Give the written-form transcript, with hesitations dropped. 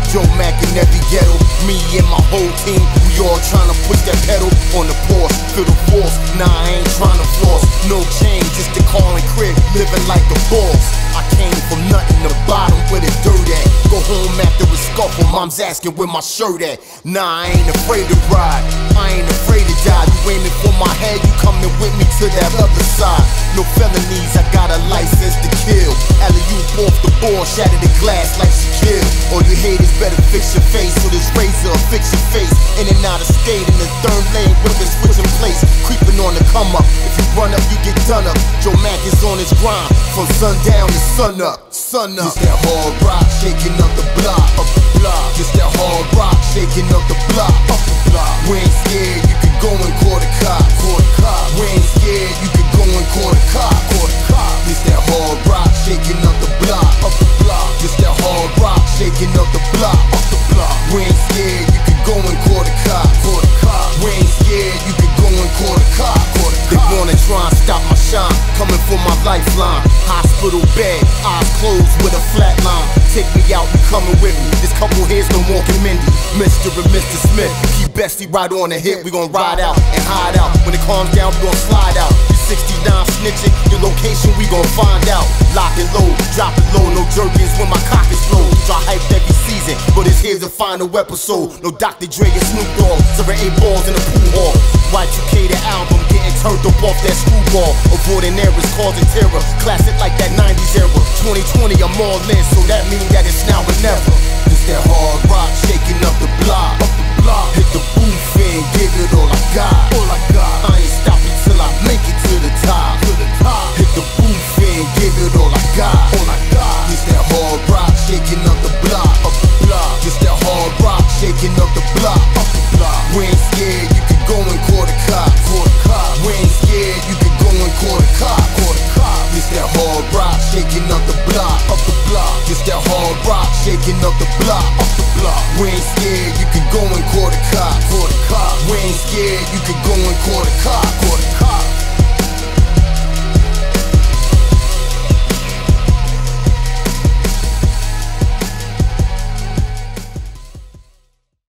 Joe Mack in every ghetto, me and my whole team, we all tryna push that pedal on the Porsche, feel the force. Nah, I ain't tryna floss, no chain, just a calling crib, living like a boss. I came from nothing to bottom where the dirt at. Go home after a scuffle, mom's asking where my shirt at. Nah, I ain't afraid to ride, I ain't afraid to die. You aiming for my head, you coming with me to that other side. No felonies, I got a license to kill. Alley-oop off the ball, shatter the glass like Shaquille. All you haters better fix your face, so this razor will fix your face. In and out of state, in the third lane, women switching place, creeping on the come up. If you run up, you get done up. Joe Mack is on his grind, from sundown to sun up. Sun up. It's that hard rock, shaking up the block, up the block. It's that hard rock, shaking up the block, up the block. We ain't scared, you can go and call the cop, call the cop. We ain't scared, you can go and call the cop, call the cop. It's that hard rock, shaking up the block, up the block. It's that hard rock, shaking up the block, up the block. We ain't scared, you can go and call the cop, call the cop. We ain't scared, you can go and call the cop, call the cop. They wanna try and stop my shine, coming for my lifeline. Hospital bed, eyes closed with a flat line. Take me out, you coming with me. This couple here's no walking Mindy. Mr. and Mr. Smith, keep Bestie right on the hit. We gon' ride out and hide out. When it calms down, we gon' slide out. You 69 snitching, your location we gon' find out. Lock it low, drop it low, no jerkins when my cock is low. Try hyped every season, but it's here's the final episode. No Dr. Dre and Snoop Dogg, serving 8 balls in a pool hall. Y2K the album, getting turned up off that screwball. Avoiding errors, causing terror, classic like that 90s era. 2020, I'm all in, so that means that it's now or never. It's that hard rock, shaking up the block, up the block. Hit the booth and give it all I got, all I got. I ain't stopping till I make it to the top, to the top. Hit the booth and give it all I got, all I got. It's that hard rock, shaking up the block, up the block. It's that hard rock, shaking up the block, up the block. We ain't scared, you can go and call the cop, call the cop. We ain't scared, you can go and call the cop, call the cop. It's that hard rock, shaking up the block, up the block. It's that hard rock, shaking up the block, up the block. We ain't scared, you can go and call the cop, call the cop. We ain't scared, you can go and call the cop, call the cop.